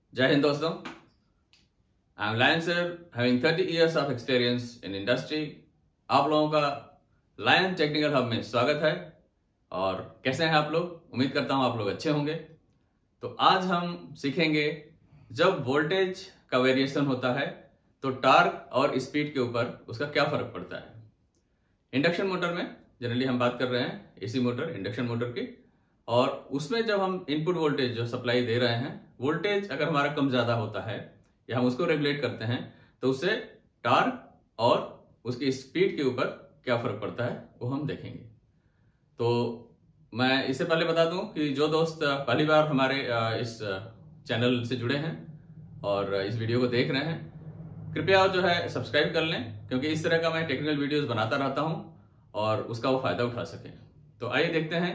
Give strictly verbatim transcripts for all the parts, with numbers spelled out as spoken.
जय हिंद दोस्तों। I am lion sir, having thirty years of experience in industry. आप लोगों का लायन टेक्निकल हब में स्वागत है। और कैसे हैं आप लोग? उम्मीद करता हूं आप लोग अच्छे होंगे। तो आज हम सीखेंगे जब वोल्टेज का वेरिएशन होता है तो टार्क और स्पीड के ऊपर उसका क्या फर्क पड़ता है। इंडक्शन मोटर में जनरली हम बात कर रहे हैं एसी मोटर, इंडक्शन मोटर की, और उसमें जब हम इनपुट वोल्टेज जो सप्लाई दे रहे हैं, वोल्टेज अगर हमारा कम ज्यादा होता है या हम उसको रेगुलेट करते हैं तो उससे टार्क और उसकी स्पीड के ऊपर क्या फर्क पड़ता है वो हम देखेंगे। तो मैं इससे पहले बता दूं कि जो दोस्त पहली बार हमारे इस चैनल से जुड़े हैं और इस वीडियो को देख रहे हैं, कृपया जो है सब्सक्राइब कर लें, क्योंकि इस तरह का मैं टेक्निकल वीडियोस बनाता रहता हूं और उसका वो फायदा उठा सकें। तो आइए देखते हैं।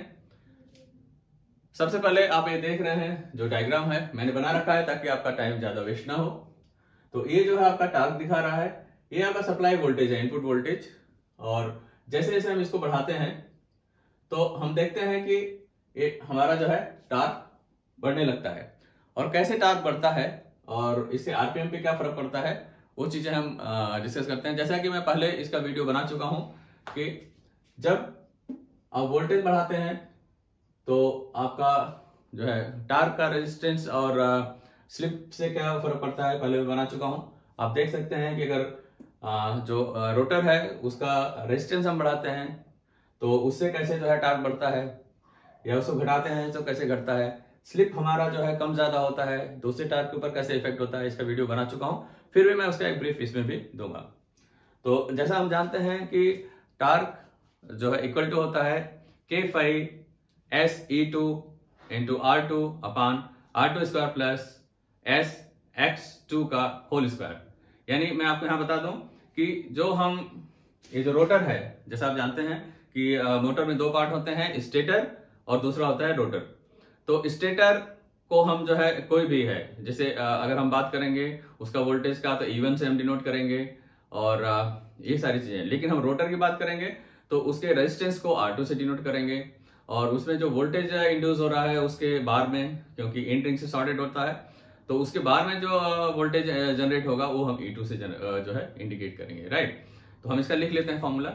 सबसे पहले आप ये देख रहे हैं जो डायग्राम है मैंने बना रखा है ताकि आपका टाइम ज्यादा वेस्ट ना हो। तो ये जो है आपका टार्क दिखा रहा है, ये आपका सप्लाई वोल्टेज है, इनपुट वोल्टेज। और जैसे जैसे हम इसको बढ़ाते हैं तो हम देखते हैं कि ये हमारा जो है टार्क बढ़ने लगता है। और कैसे टार्क बढ़ता है और इससे आरपीएम पे क्या फर्क पड़ता है वो चीजें हम डिस्कस करते हैं। जैसा कि मैं पहले इसका वीडियो बना चुका हूं कि जब आप वोल्टेज बढ़ाते हैं तो आपका जो है टार्क का रेजिस्टेंस और स्लिप से क्या फर्क पड़ता है पहले मैं बना चुका हूं। आप देख सकते हैं कि अगर जो रोटर है उसका रेजिस्टेंस हम बढ़ाते हैं तो उससे कैसे जो है टार्क बढ़ता है, या उसको घटाते हैं तो कैसे घटता है। स्लिप हमारा जो है कम ज्यादा होता है तो उससे टार्क के ऊपर कैसे इफेक्ट होता है, इसका वीडियो बना चुका हूं। फिर भी मैं उसका एक ब्रीफ इसमें भी दूंगा। तो जैसा हम जानते हैं कि टार्क जो है इक्वल टू होता है के five S E two into R two upon R two square plus S X two का होल स्क्वायर। यानी मैं आपको यहां बता दूं कि जो हम ये जो रोटर है, जैसा आप जानते हैं कि मोटर में दो पार्ट होते हैं, स्टेटर और दूसरा होता है रोटर। तो स्टेटर को हम जो है कोई भी है, जैसे अगर हम बात करेंगे उसका वोल्टेज का तो ई वन से हम डिनोट करेंगे और ये सारी चीजें। लेकिन हम रोटर की बात करेंगे तो उसके रेजिस्टेंस को आर टू से डिनोट करेंगे और उसमें जो वोल्टेज इंड्यूस हो रहा है उसके बार में, क्योंकि एंड रिंग से शॉर्टेड होता है तो उसके बार में जो वोल्टेज जनरेट होगा वो हम ई टू से जो है इंडिकेट करेंगे, राइट। तो हम इसका लिख लेते हैं फॉर्मूला।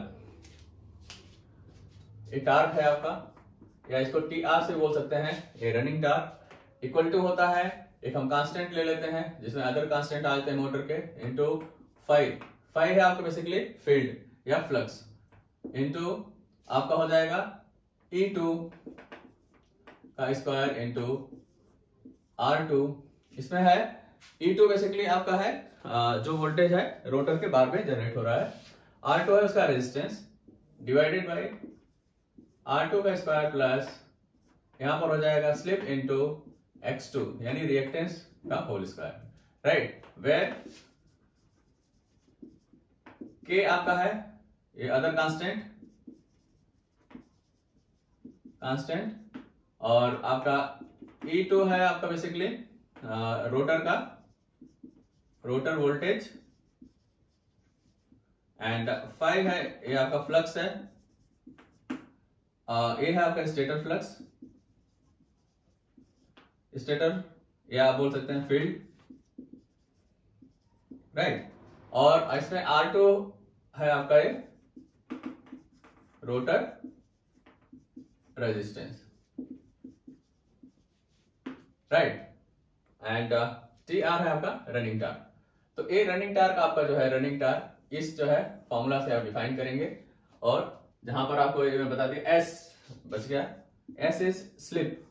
ये टार्क है आपका, या इसको टी आर से बोल सकते हैं, ये रनिंग टार्क इक्वल टू होता है, एक हम कांस्टेंट ले लेते हैं जिसमें अदर कांस्टेंट आ जाते हैं मोटर के, इंटू फाइव। फाइव है आपका बेसिकली फील्ड या फ्लक्स, इंटू आपका हो जाएगा ई टू का स्क्वायर इंटू आर टू। इसमें है ई टू बेसिकली आपका है जो वोल्टेज है रोटर के बार में जनरेट हो रहा है, आर टू है उसका resistance divided by R two का स्क्वायर प्लस यहां पर हो जाएगा स्लिप इंटू एक्स टू यानी रिएक्टेंस का होल स्क्वायर, राइट। वेयर के आपका है ये अदर कांस्टेंट कांस्टेंट और आपका ई टू है आपका बेसिकली रोटर का रोटर वोल्टेज, एंड फाइव है ये आपका फ्लक्स है, ये है आपका स्टेटर फ्लक्स, स्टेटर या आप बोल सकते हैं फील्ड, राइट। और इसमें आर टू है आपका ये rotor resistance, right. And T R है आपका रनिंग टार्क। तो ये रनिंग टार्क आपका जो है रनिंग टार्क इस जो है फॉर्मूला से आप डिफाइन करेंगे। और जहां पर आपको ये मैं बता दिया एस बच गया, एस इज स्लिप।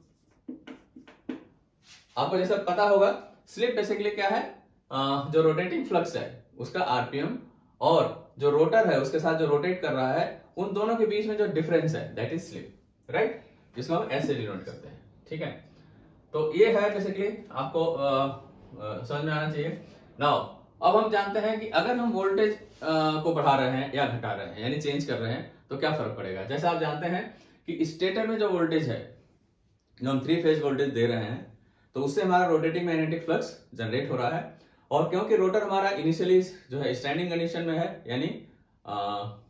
आपको जैसा पता होगा स्लिप बेसिकली क्या है, uh, जो रोटेटिंग फ्लक्स है उसका आरपीएम और जो रोटर है उसके साथ जो रोटेट कर रहा है उन दोनों के बीच में जो डिफरेंस है दैट इज स्लिप, राइट, जिसको हम एस से डिनोट करते हैं, ठीक है। तो ये है बेसिकली आपको आ, आ, समझ में आना चाहिए। नाउ अब हम जानते हैं कि अगर हम वोल्टेज को बढ़ा रहे हैं या घटा रहे हैं यानी चेंज कर रहे हैं तो क्या फर्क पड़ेगा। जैसे आप जानते हैं कि स्टेटर में जो वोल्टेज है, जो हम थ्री फेज वोल्टेज दे रहे हैं, तो उससे हमारा रोटेटिंग मैग्नेटिक फ्लक्स जनरेट हो रहा है। और क्योंकि रोटर हमारा इनिशियली जो है स्टैंडिंग कंडीशन में है, यानी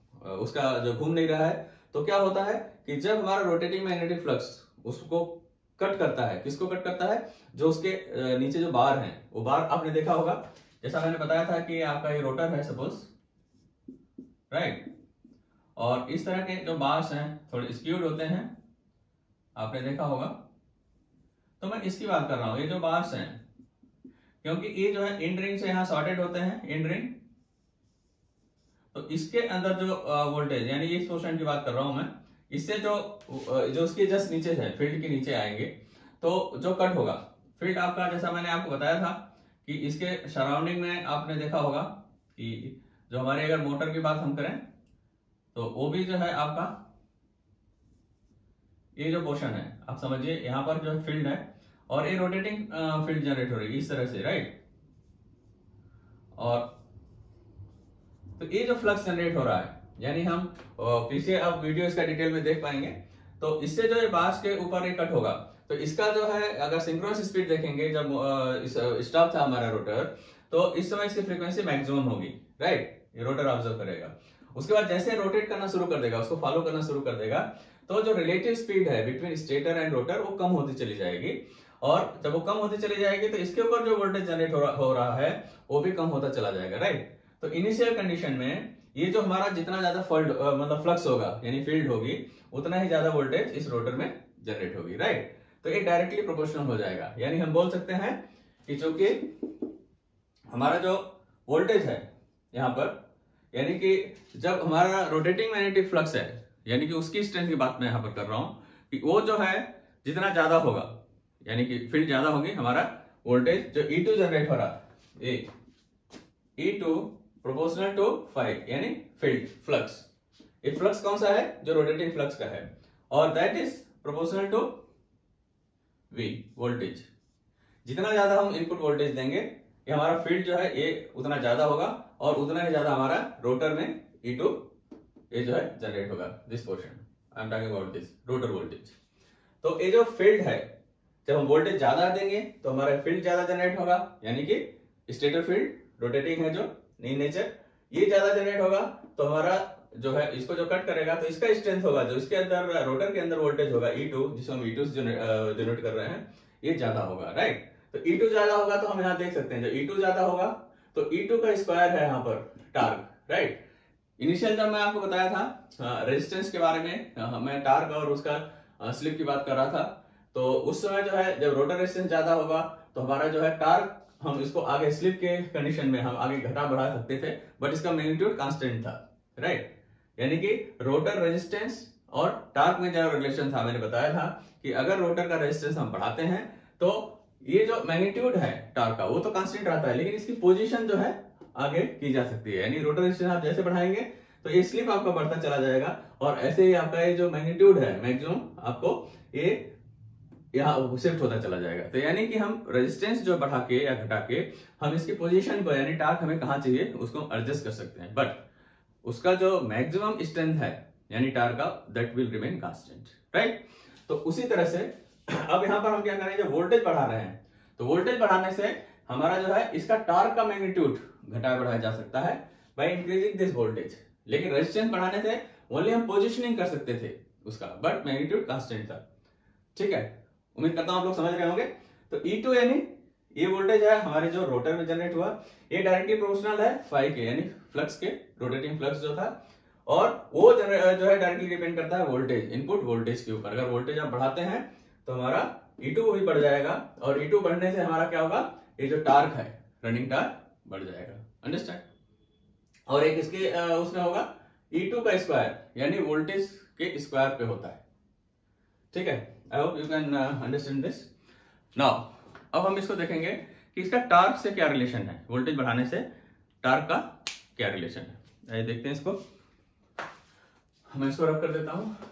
उसका जो घूम नहीं रहा है, तो क्या होता है कि जब हमारा रोटेटिंग मैग्नेटिक फ्लक्स उसको कट करता है। किसको कट करता है? जो उसके नीचे जो बार हैं, वो बार आपने देखा होगा, जैसा मैंने बताया था कि आपका ये रोटर है सपोज, राइट, और इस तरह के जो बार्स हैं थोड़े स्क्यूड होते हैं, आपने देखा होगा। तो मैं इसकी बात कर रहा हूं, ये जो बार्स हैं, क्योंकि ये जो है इंड रिंग से यहां सॉर्टेड होते हैं, इंड रिंग, तो इसके अंदर जो वोल्टेज, यानी इस पोर्शन की बात कर रहा हूं मैं, इससे जो जो उसके जस्ट नीचे है, फील्ड के नीचे आएंगे, तो जो कट होगा फील्ड आपका, जैसा मैंने आपको बताया था कि इसके सराउंडिंग में आपने देखा होगा कि जो हमारे अगर मोटर की बात हम करें तो वो भी जो है आपका ये जो पोर्शन है, आप समझिए यहां पर जो फील्ड है और ये रोटेटिंग फील्ड जनरेट हो रही है इस तरह से, राइट। और तो ये जो फ्लक्स जनरेट हो रहा है, यानी हम पीछे अब वीडियो इसका डिटेल में देख पाएंगे, तो इससे जो ये बार्स के ऊपर ये कट होगा, तो इसका जो है अगर सिंक्रोनस स्पीड देखेंगे, जब स्टॉप था हमारा रोटर, तो इस समय इसकी फ्रीक्वेंसी मैक्सिमम होगी, राइट, ये रोटर ऑब्जर्व करेगा। उसके बाद जैसे रोटेट करना शुरू कर देगा, उसको फॉलो करना शुरू कर देगा, तो जो रिलेटिव स्पीड है बिटवीन स्टेटर एंड रोटर वो कम होती चली जाएगी, और जब वो कम होती चली जाएगी तो इसके ऊपर जो वोल्टेज जनरेट हो, हो रहा है वो भी कम होता चला जाएगा, राइट। तो इनिशियल कंडीशन में ये जो हमारा जितना ज्यादा फॉल्ट मतलब फ्लक्स होगा, यानी फील्ड होगी, उतना ही ज्यादा वोल्टेज इस रोटर में जनरेट होगी, राइट। तो ये डायरेक्टली प्रोपोर्शनल हो जाएगा, यानी हम बोल सकते हैं कि चूंकि हमारा जो वोल्टेज है यहां पर, यानी कि जब हमारा रोटेटिंग मैग्नेटिक फ्लक्स है, यानी कि उसकी स्ट्रेंथ की बात मैं यहां पर कर रहा हूं, कि वो जो है जितना ज्यादा होगा, यानी कि फील्ड ज्यादा होगी, हमारा वोल्टेज जो ई टू जनरेट हो रहा है, E two proportional to five, यानी फील्ड फ्लक्स। ये फ्लक्स कौन सा है? जो रोटेटिंग फ्लक्स का है, और that is proportional to V, voltage. जितना ज्यादा हम इनपुट वोल्टेज देंगे, ये हमारा फील्ड जो है ये उतना ज्यादा होगा, और उतना ही ज्यादा हमारा रोटर में ई टू ये जो है जनरेट होगा, this portion I am talking about this rotor voltage. तो ये जो फील्ड है, जब हम वोल्टेज ज्यादा देंगे तो हमारा फील्ड ज्यादा जनरेट होगा, यानी कि स्टेटर फील्ड रोटेटिंग है जो इन नेचर, ये ज्यादा जनरेट होगा, तो हमारा जो है इसको जो कट करेगा, तो इसका स्ट्रेंथ होगा, जो इसके अंदर रोटर के अंदर वोल्टेज होगा ई टू, जिसको हम ई टू जनरेट कर रहे हैं, ये ज्यादा होगा, राइट। तो ई टू ज्यादा होगा तो हम यहाँ देख सकते हैं, जो ई टू ज्यादा होगा तो ई टू का स्क्वायर है यहाँ पर टार्क, राइट। इनिशियल जब मैं आपको बताया था रेजिस्टेंस के बारे में, आ, मैं टार्क और उसका स्लिप की बात कर रहा था, तो उस समय जो है जब रोटर रेजिस्टेंस ज्यादा होगा तो हमारा जो है टार्क, हम इसको आगे स्लिप के कंडीशन में हम आगे घटा बढ़ा सकते थे, बट इसका मैग्नीट्यूड कांस्टेंट था, राइट। यानी कि रोटर रेजिस्टेंस और टार्क में जो रिलेशन था, मैंने बताया था कि अगर रोटर का रेजिस्टेंस हम बढ़ाते हैं तो ये जो मैग्नीट्यूड है टार्क का वो तो कांस्टेंट रहता है, लेकिन इसकी पोजीशन जो है आगे की जा सकती है। यानी रोटर रेजिस्टेंस आप जैसे बढ़ाएंगे तो ये स्लिप आपका बढ़ता चला जाएगा, और ऐसे ही आपका ये जो मैग्नीट्यूड है मैक्सिमम आपको ये यहाँ शिफ्ट होता चला जाएगा। तो यानी कि हम रेजिस्टेंस जो बढ़ा के या घटा के हम इसकी पोजीशन को, यानी टार्क हमें कहाँ चाहिए उसको एडजस्ट कर सकते हैं, बट उसका जो मैक्सिमम स्ट्रेंथ है यानी टार्क का, that will remain constant, right. तो उसी तरह से अब यहाँ पर हम क्या करें, जब वोल्टेज बढ़ा रहे हैं तो वोल्टेज बढ़ाने से हमारा जो है इसका टार्क का मैग्नीट्यूड घटाया बढ़ाया जा सकता है बाय इंक्रीजिंग दिस वोल्टेज, लेकिन रेजिस्टेंस बढ़ाने से ओनली हम पोजिशनिंग कर सकते थे उसका, बट मैग्नीट्यूड कांस्टेंट था, ठीक है। उम्मीद करता हूं आप लोग समझ रहे होंगे। तो ई टू यानी ये वोल्टेज है हमारे जो रोटर में जनरेट हुआ, ये डायरेक्टली प्रोपोर्शनल है फाइव के, यानी फ्लक्स के, रोटेटिंग फ्लक्स जो था, और वो जो है डायरेक्टली डिपेंड करता है वोल्टेज, इनपुट वोल्टेज के ऊपर। अगर वोल्टेज आप बढ़ाते हैं तो हमारा ई टू भी बढ़ जाएगा, और ई टू बढ़ने से हमारा क्या होगा, ये जो टार्क है रनिंग टार्क बढ़ जाएगा, अंडरस्टैंड। और एक इसके उसमें होगा ई टू का स्क्वायर, यानी वोल्टेज के स्क्वायर पे होता है, ठीक है। I hope you can understand this. Now अब हम इसको देखेंगे कि इसका टार्क से क्या रिलेशन है, वोल्टेज बढ़ाने से टार्क का क्या रिलेशन है। आइए देखते हैं इसको, मैं इसको रब कर देता हूं।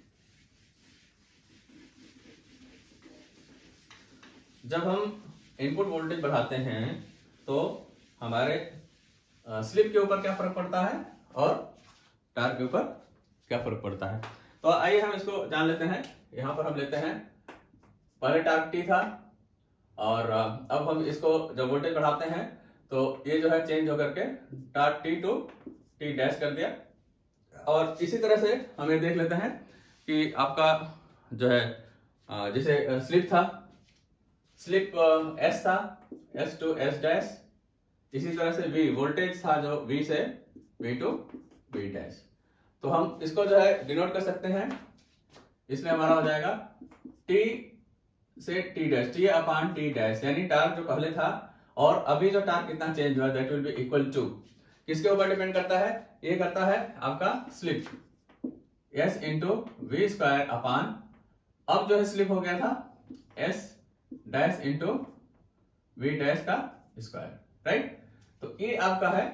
जब हम इनपुट वोल्टेज बढ़ाते हैं तो हमारे स्लिप के ऊपर क्या फर्क पड़ता है और टार्क के ऊपर क्या फर्क पड़ता है। तो आइए हम इसको जान लेते हैं। यहां पर हम लेते हैं, पहले टार्क टी था, और अब हम इसको जब वोल्टेज बढ़ाते हैं तो ये जो है चेंज होकर के torque T two T dash कर दिया। और इसी तरह से हम ये देख लेते हैं कि आपका जो है जैसे स्लिप था, स्लिप एस था, एस टू एस डैश। इसी तरह से वी वोल्टेज था जो वी से वी टू वी डैश। तो हम इसको जो है डिनोट कर सकते हैं, इसमें हमारा हो जाएगा टी से T dash, T upon T dash, यानी टार्क जो पहले था और अभी जो टार्क कितना चेंज हुआ that will be equal to, किसके ऊपर डिपेंड करता है, ये करता है आपका slip S into V square upon, अब जो है स्लिप हो गया था S dash into V dash का स्क्वायर, राइट। तो ये आपका है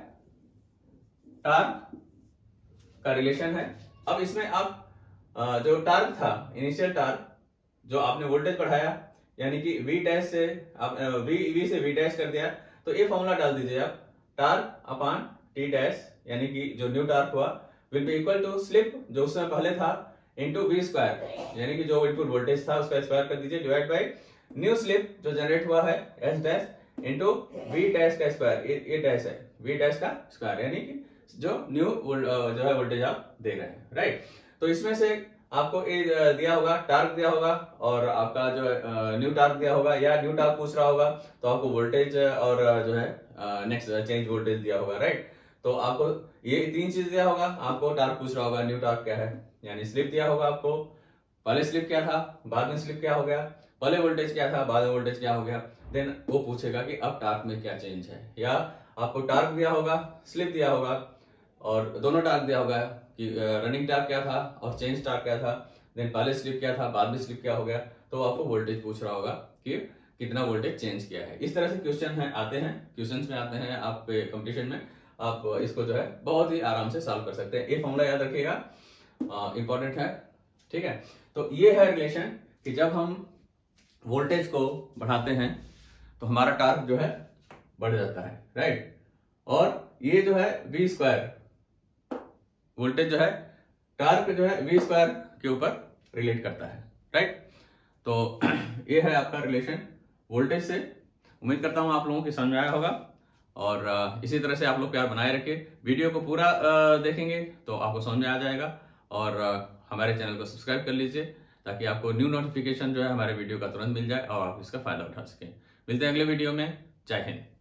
टार्क का रिलेशन है। अब इसमें आप जो टार्क था, इनिशियल टार्क जो आपने वोल्टेज बढ़ाया, यानी कि वी डैश से आप वी वी से वी डैश कर दिया, तो ये फॉर्मूला डाल दीजिए आप, टार्क अपान टी डैश, यानी कि जो न्यू टार्क हुआ will be equal to slip जो उसमें पहले था इंटू वी स्क्वायर, यानी कि जो इनपुट वोल्टेज था उसका स्क्वायर कर दीजिए, डिवाइड बाय न्यू स्लिप जो जनरेट हुआ है S dash into V dash का स्क्वायर, ये डैश है वी डैश का स्क्वायर, यानी कि जो न्यू जो है वोल्टेज आप दे रहे हैं, राइट। तो इसमें से आपको ये दिया होगा, टार्क दिया होगा और आपका जो न्यू टार्क दिया होगा, या न्यू टार्क पूछ रहा होगा तो आपको वोल्टेज और जो है नेक्स्ट चेंज वोल्टेज दिया होगा, राइट। तो आपको ये तीन चीज दिया होगा, आपको टार्क पूछ रहा होगा, न्यू टार्क क्या है, यानी स्लिप दिया होगा आपको, पहले स्लिप क्या था, बाद में स्लिप क्या हो गया, पहले वोल्टेज क्या था, बाद में वोल्टेज क्या हो गया, देन वो पूछेगा कि अब टार्क में क्या चेंज है, या आपको टार्क दिया होगा, स्लिप दिया होगा और दोनों टार्क दिया होगा कि रनिंग टार्क क्या था और चेंज टार्क क्या था, देन पहले स्लिप क्या था, बाद में स्लिप क्या हो गया, तो आपको वोल्टेज पूछ रहा होगा कि कितना वोल्टेज चेंज किया है। इस तरह से क्वेश्चन है आते हैं, क्वेश्चंस में आते हैं आपके कंपटीशन में, आप इसको जो है बहुत ही आराम से सॉल्व कर सकते हैं। ये फॉर्मूला याद रखिएगा, इंपॉर्टेंट है, ठीक है। तो ये है रिलेशन कि जब हम वोल्टेज को बढ़ाते हैं तो हमारा टार्क जो है बढ़ जाता है, राइट। और ये जो है वी स्क्वायर, वोल्टेज जो है टार्क जो है वी स्क्वायर के ऊपर रिलेट करता है, राइट। तो ये है आपका रिलेशन वोल्टेज से। उम्मीद करता हूं आप लोगों की समझ में आया होगा, और इसी तरह से आप लोग प्यार बनाए रखिए, वीडियो को पूरा देखेंगे तो आपको समझ में आ जाएगा, और हमारे चैनल को सब्सक्राइब कर लीजिए ताकि आपको न्यू नोटिफिकेशन जो है हमारे वीडियो का तुरंत मिल जाए और आप इसका फायदा उठा सकें। मिलते हैं अगले वीडियो में, जय हिंद।